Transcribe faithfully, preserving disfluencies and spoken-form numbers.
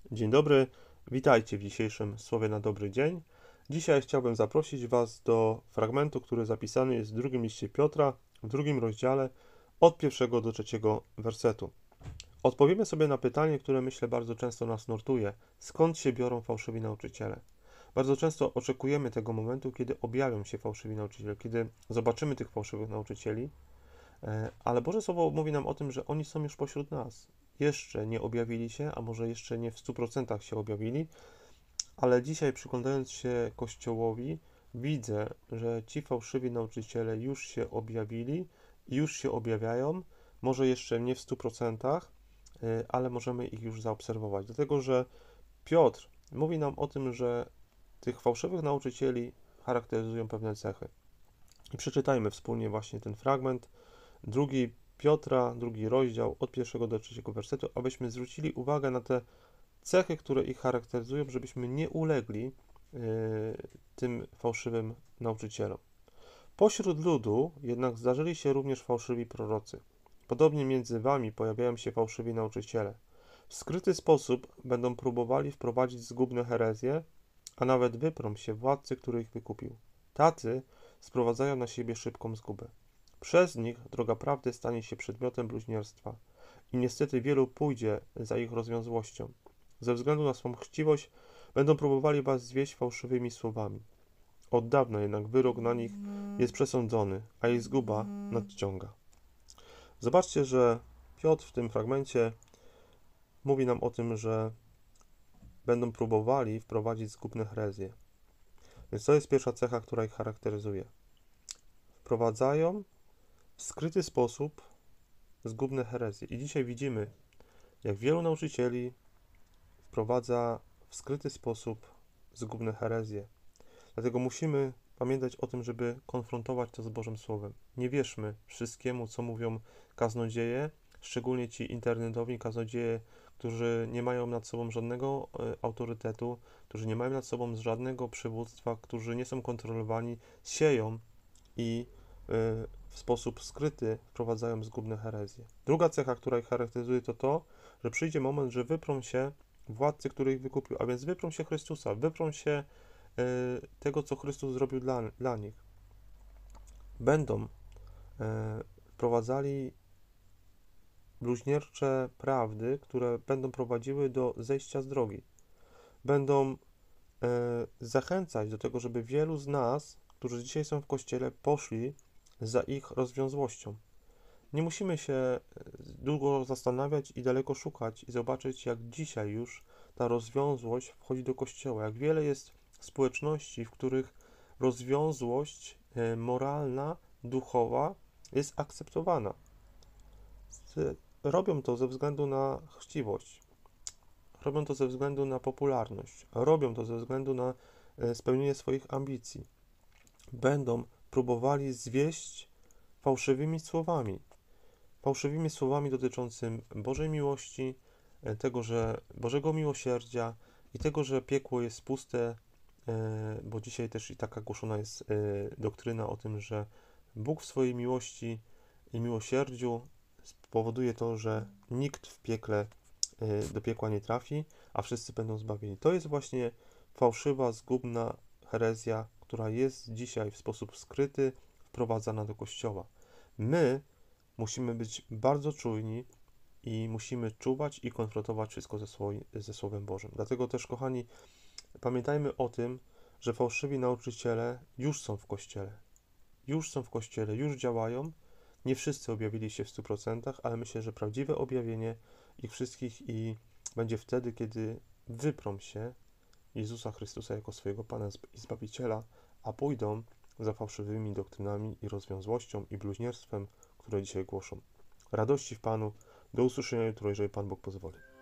Dzień dobry, witajcie w dzisiejszym Słowie na dobry dzień. Dzisiaj chciałbym zaprosić Was do fragmentu, który zapisany jest w drugim liście Piotra, w drugim rozdziale, od pierwszego do trzeciego wersetu. Odpowiemy sobie na pytanie, które myślę bardzo często nas nurtuje. Skąd się biorą fałszywi nauczyciele? Bardzo często oczekujemy tego momentu, kiedy objawią się fałszywi nauczyciele, kiedy zobaczymy tych fałszywych nauczycieli, ale Boże Słowo mówi nam o tym, że oni są już pośród nas. Jeszcze nie objawili się, a może jeszcze nie w stu procentach się objawili, ale dzisiaj, przyglądając się Kościołowi, widzę, że ci fałszywi nauczyciele już się objawili i już się objawiają, może jeszcze nie w stu procentach, ale możemy ich już zaobserwować. Dlatego, że Piotr mówi nam o tym, że tych fałszywych nauczycieli charakteryzują pewne cechy. I przeczytajmy wspólnie właśnie ten fragment, drugi Piotra, drugi rozdział, od pierwszego do trzeciego wersetu, abyśmy zwrócili uwagę na te cechy, które ich charakteryzują, żebyśmy nie ulegli yy, tym fałszywym nauczycielom. Pośród ludu jednak zdarzyli się również fałszywi prorocy. Podobnie między wami pojawiają się fałszywi nauczyciele. W skryty sposób będą próbowali wprowadzić zgubne herezje, a nawet wyprą się władcy, który ich wykupił. Tacy sprowadzają na siebie szybką zgubę. Przez nich droga prawdy stanie się przedmiotem bluźnierstwa i niestety wielu pójdzie za ich rozwiązłością. Ze względu na swą chciwość będą próbowali was zwieść fałszywymi słowami. Od dawna jednak wyrok na nich jest przesądzony, a ich zguba nadciąga. Zobaczcie, że Piotr w tym fragmencie mówi nam o tym, że będą próbowali wprowadzić zgubne herezje. Więc to jest pierwsza cecha, która ich charakteryzuje. Wprowadzają w skryty sposób zgubne herezje. I dzisiaj widzimy, jak wielu nauczycieli wprowadza w skryty sposób zgubne herezje. Dlatego musimy pamiętać o tym, żeby konfrontować to z Bożym Słowem. Nie wierzmy wszystkiemu, co mówią kaznodzieje, szczególnie ci internetowi kaznodzieje, którzy nie mają nad sobą żadnego autorytetu, którzy nie mają nad sobą żadnego przywództwa, którzy nie są kontrolowani, sieją i w sposób skryty wprowadzają zgubne herezje. Druga cecha, która ich charakteryzuje, to to, że przyjdzie moment, że wyprą się władcy, który ich wykupił, a więc wyprą się Chrystusa, wyprą się tego, co Chrystus zrobił dla, dla nich. Będą wprowadzali bluźniercze prawdy, które będą prowadziły do zejścia z drogi. Będą zachęcać do tego, żeby wielu z nas, którzy dzisiaj są w Kościele, poszli za ich rozwiązłością. Nie musimy się długo zastanawiać i daleko szukać i zobaczyć, jak dzisiaj już ta rozwiązłość wchodzi do Kościoła. Jak wiele jest społeczności, w których rozwiązłość moralna, duchowa jest akceptowana. Robią to ze względu na chciwość. Robią to ze względu na popularność. Robią to ze względu na spełnienie swoich ambicji. Będą próbowali zwieść fałszywymi słowami. Fałszywymi słowami dotyczącymi Bożej miłości, tego, że Bożego miłosierdzia i tego, że piekło jest puste, bo dzisiaj też i taka głoszona jest doktryna o tym, że Bóg w swojej miłości i miłosierdziu spowoduje to, że nikt w piekle do piekła nie trafi, a wszyscy będą zbawieni. To jest właśnie fałszywa, zgubna herezja, która jest dzisiaj w sposób skryty wprowadzana do Kościoła. My musimy być bardzo czujni i musimy czuwać i konfrontować wszystko ze, swoi, ze Słowem Bożym. Dlatego też, kochani, pamiętajmy o tym, że fałszywi nauczyciele już są w Kościele. Już są w Kościele, już działają. Nie wszyscy objawili się w stu procentach, ale myślę, że prawdziwe objawienie ich wszystkich i będzie wtedy, kiedy wyprą się Jezusa Chrystusa jako swojego Pana i Zbawiciela, a pójdą za fałszywymi doktrynami i rozwiązłością i bluźnierstwem, które dzisiaj głoszą. Radości w Panu. Do usłyszenia jutro, jeżeli Pan Bóg pozwoli.